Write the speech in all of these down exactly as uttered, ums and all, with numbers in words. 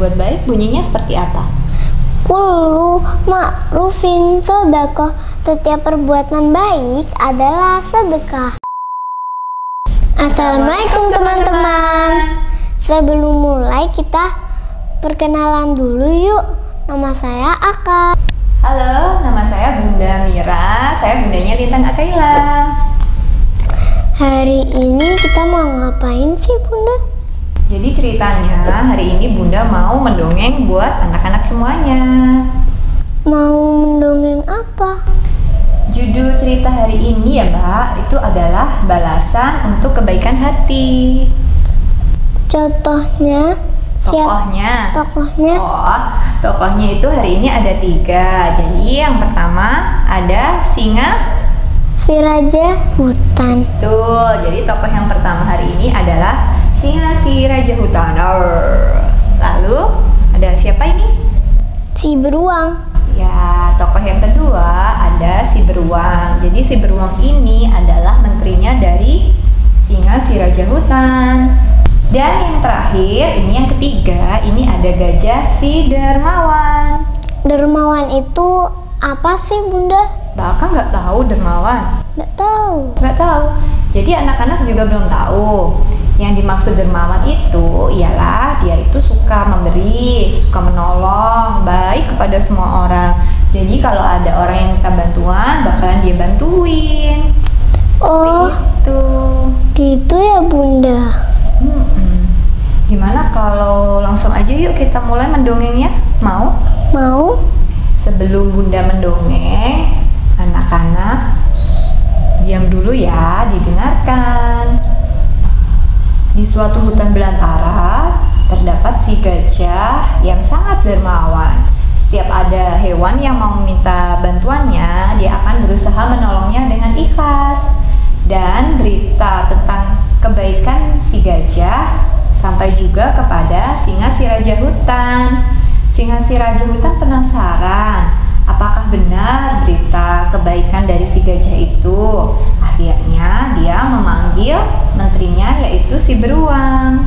berbuat baik bunyinya seperti apa? Kullu ma'rufin sodakoh. Setiap perbuatan baik adalah sedekah. Assalamualaikum teman-teman. Sebelum mulai kita perkenalan dulu yuk. Nama saya Aka. Halo, nama saya Bunda Mira. Saya bundanya Lintang Akaila. Hari ini kita mau ngapain sih Bunda? Jadi ceritanya hari ini Bunda mau mendongeng buat anak-anak semuanya. Mau mendongeng apa? Judul cerita hari ini ya Mbak, itu adalah balasan untuk kebaikan hati. Contohnya? Tokohnya. Tokohnya? Oh, tokohnya itu hari ini ada tiga. Jadi yang pertama ada singa, si raja hutan. Tuh, jadi tokoh yang pertama hari ini adalah singa si raja hutan. Lalu ada siapa ini? Si beruang. Ya, tokoh yang kedua ada si beruang. Jadi si beruang ini adalah menterinya dari singa si raja hutan. Dan yang terakhir, ini yang ketiga, ini ada gajah si dermawan. Dermawan itu apa sih Bunda? Bahkan nggak tahu dermawan. Nggak tahu. Nggak tahu. Jadi anak-anak juga belum tahu. Yang dimaksud dermawan itu ialah dia itu suka memberi, suka menolong, baik kepada semua orang. Jadi kalau ada orang yang minta bantuan, bakalan dia bantuin. Seperti Oh, itu. gitu ya Bunda. Hmm, gimana kalau langsung aja yuk kita mulai mendongengnya? Mau? Mau? Sebelum Bunda mendongeng, anak-anak diam dulu ya, didengarkan. Di suatu hutan belantara terdapat si gajah yang sangat dermawan. Setiap ada hewan yang mau meminta bantuannya, dia akan berusaha menolongnya dengan ikhlas. Dan berita tentang kebaikan si gajah sampai juga kepada singa si raja hutan. Singa si raja hutan penasaran, apakah benar berita kebaikan dari si gajah itu? Akhirnya dia memanggil menterinya, yaitu si beruang.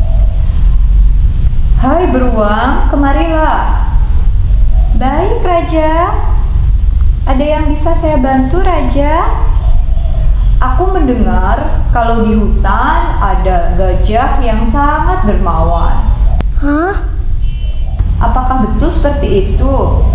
Hai beruang, kemarilah. Baik raja, ada yang bisa saya bantu raja? Aku mendengar kalau di hutan ada gajah yang sangat dermawan. Hah? Apakah betul seperti itu?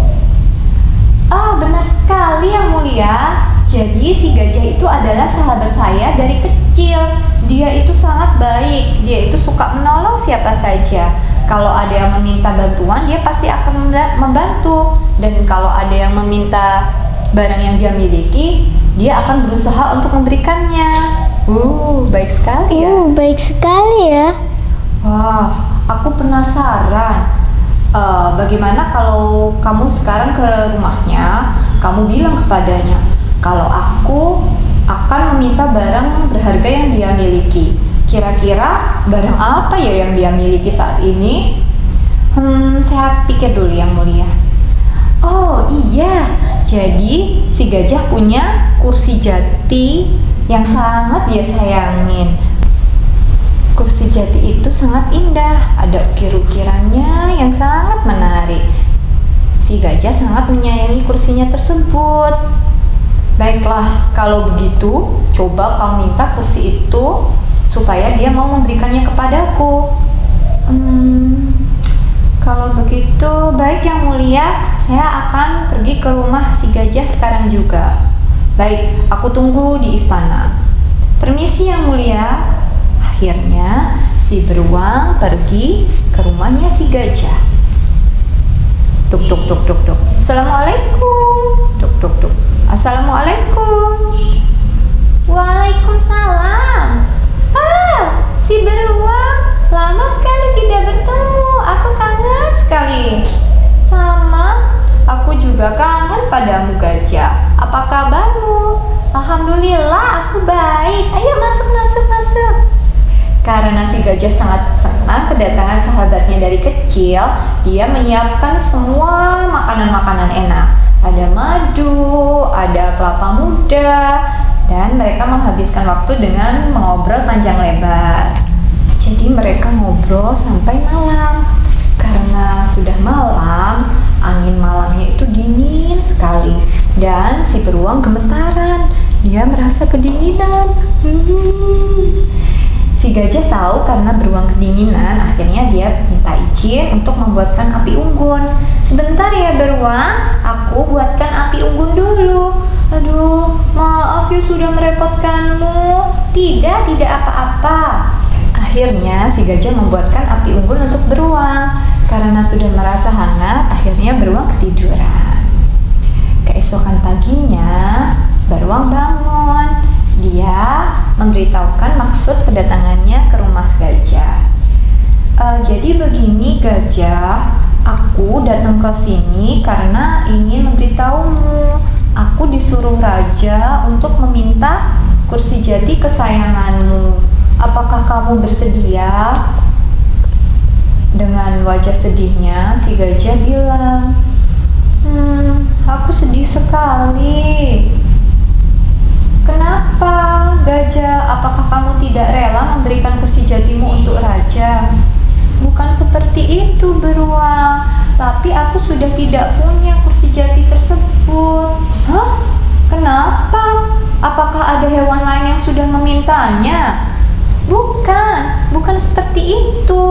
Ah, benar sekali yang mulia. Jadi si gajah itu adalah sahabat saya dari kecil. Dia itu sangat baik. Dia itu suka menolong siapa saja. Kalau ada yang meminta bantuan, dia pasti akan membantu. Dan kalau ada yang meminta barang yang dia miliki, dia akan berusaha untuk memberikannya. Uh, baik sekali ya. Uh, baik sekali ya. Wah, aku penasaran. Uh, bagaimana kalau kamu sekarang ke rumahnya, kamu bilang kepadanya, kalau aku akan meminta barang berharga yang dia miliki. Kira-kira barang apa ya yang dia miliki saat ini? Hmm, saya pikir dulu yang mulia. Oh iya, jadi si gajah punya kursi jati yang sangat dia sayangin. Kursi jati itu sangat indah, ada ukir-ukirannya yang sangat menarik. Si gajah sangat menyayangi kursinya tersebut. Baiklah, kalau begitu, coba kau minta kursi itu supaya dia mau memberikannya kepadaku. Hmm, kalau begitu, baik yang mulia, saya akan pergi ke rumah si gajah sekarang juga. Baik, aku tunggu di istana. Permisi yang mulia. Akhirnya, si beruang pergi ke rumahnya si gajah. Duk duk duk duk duk. Assalamualaikum. Duk duk duk. Assalamualaikum. Waalaikumsalam. Ah, si beruang, lama sekali tidak bertemu. Aku kangen sekali. Sama, aku juga kangen padamu gajah. Apa kabarmu? Alhamdulillah, aku baik. Ayo masuk, masuk, masuk. Karena si gajah sangat senang kedatangan sahabatnya dari kecil, dia menyiapkan semua makanan-makanan enak. Ada madu, ada kelapa muda, dan mereka menghabiskan waktu dengan mengobrol panjang lebar. Jadi mereka ngobrol sampai malam. Karena sekali. Dan si beruang gemetaran, dia merasa kedinginan. Hmm. Si gajah tahu karena beruang kedinginan, akhirnya dia minta izin untuk membuatkan api unggun. Sebentar ya beruang, aku buatkan api unggun dulu. Aduh, maaf ya sudah merepotkanmu. Tidak, tidak apa-apa. Akhirnya si gajah membuatkan api unggun untuk beruang. Karena sudah merasa hangat, akhirnya beruang ketiduran. Keesokan paginya, beruang bangun. Dia memberitahukan maksud kedatangannya ke rumah gajah. E, jadi begini gajah, aku datang ke sini karena ingin memberitahumu. Aku disuruh raja untuk meminta kursi jati kesayanganmu. Apakah kamu bersedia? Dengan wajah sedihnya, si gajah bilang, Hmm, aku sedih sekali. Kenapa, gajah? Apakah kamu tidak rela memberikan kursi jatimu untuk raja? Bukan seperti itu, beruang. Tapi aku sudah tidak punya kursi jati tersebut. Hah? Kenapa? Apakah ada hewan lain yang sudah memintanya? Bukan, bukan seperti itu.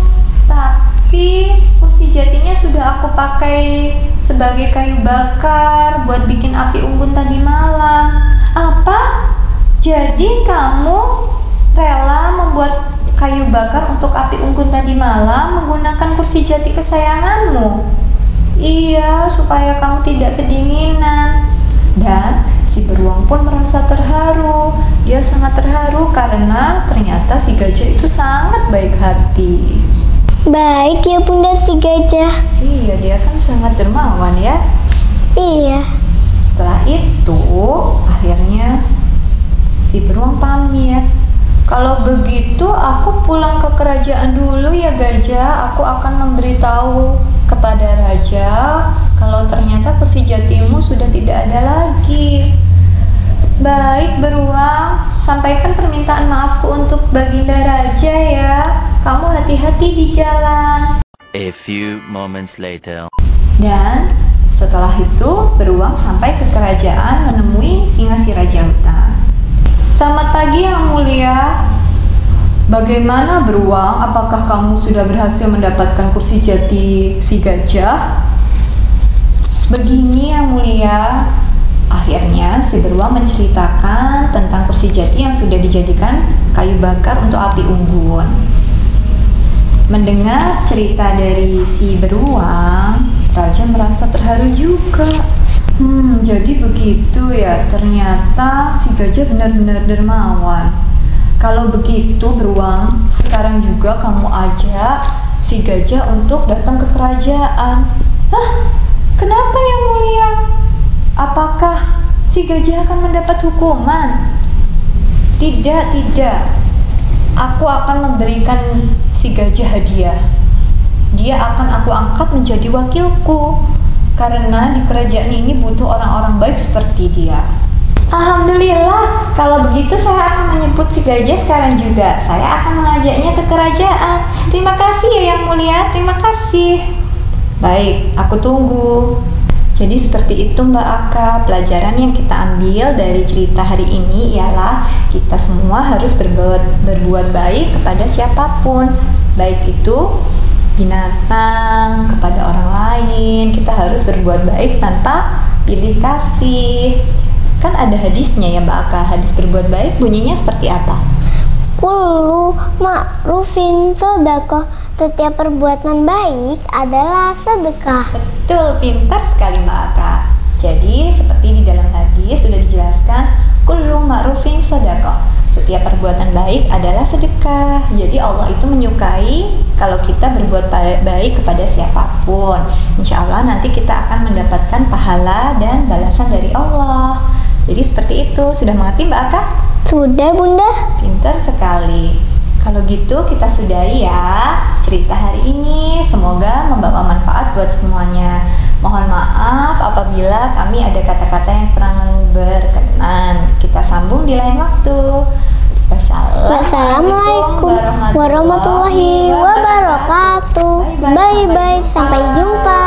Tapi kursi jatinya sudah aku pakai sebagai kayu bakar buat bikin api unggun tadi malam. Apa? Jadi kamu rela membuat kayu bakar untuk api unggun tadi malam menggunakan kursi jati kesayanganmu? Iya, supaya kamu tidak kedinginan. Dan si beruang pun merasa terharu. Dia sangat terharu karena ternyata si gajah itu sangat baik hati. Baik ya Bunda si gajah. Iya, dia kan sangat dermawan ya. Iya. Setelah itu, akhirnya si beruang pamit. Kalau begitu, aku pulang ke kerajaan dulu ya gajah. Aku akan memberitahu kepada raja kalau ternyata kursi jatimu sudah tidak ada lagi. Baik beruang, sampaikan permintaan maafku untuk baginda raja ya. Kamu hati-hati di jalan. A few moments later. Dan setelah itu beruang sampai ke kerajaan menemui singa si raja hutan. Selamat pagi yang mulia. Bagaimana beruang? Apakah kamu sudah berhasil mendapatkan kursi jati si gajah? Begini yang mulia. Akhirnya si beruang menceritakan tentang kursi jati yang sudah dijadikan kayu bakar untuk api unggun. Mendengar cerita dari si beruang, raja merasa terharu juga. Hmm, jadi begitu ya, ternyata si gajah benar-benar dermawan. Kalau begitu beruang, sekarang juga kamu ajak si gajah untuk datang ke kerajaan. Hah? Kenapa yang mulia? Apakah si gajah akan mendapat hukuman? Tidak, tidak. Aku akan memberikan si gajah hadiah. Dia akan aku angkat menjadi wakilku. Karena di kerajaan ini butuh orang-orang baik seperti dia. Alhamdulillah, kalau begitu saya akan menyebut si gajah sekarang juga. Saya akan mengajaknya ke kerajaan. Terima kasih ya yang mulia, terima kasih. Baik, aku tunggu. Jadi seperti itu Mbak Aka, pelajaran yang kita ambil dari cerita hari ini ialah kita semua harus berbuat, berbuat baik kepada siapapun. Baik itu binatang, kepada orang lain, kita harus berbuat baik tanpa pilih kasih. Kan ada hadisnya ya Mbak Aka, hadis berbuat baik bunyinya seperti apa? Kullu ma'rufin sedekah. Setiap perbuatan baik adalah sedekah. Betul, pintar sekali Mbak Aka. Jadi seperti di dalam hadis sudah dijelaskan, kullu ma'rufin sedekah. Setiap perbuatan baik adalah sedekah. Jadi Allah itu menyukai kalau kita berbuat baik kepada siapapun. Insya Allah nanti kita akan mendapatkan pahala dan balasan dari Allah. Jadi seperti itu. Sudah mengerti Mbak Aka? Sudah Bunda. Pintar sekali. Kalau gitu kita sudahi ya cerita hari ini. Semoga membawa manfaat buat semuanya. Mohon maaf apabila kami ada kata-kata yang kurang berkenan. Kita sambung di lain waktu. Wassalamualaikum warahmatullahi wabarakatuh. Bye bye. Sampai jumpa.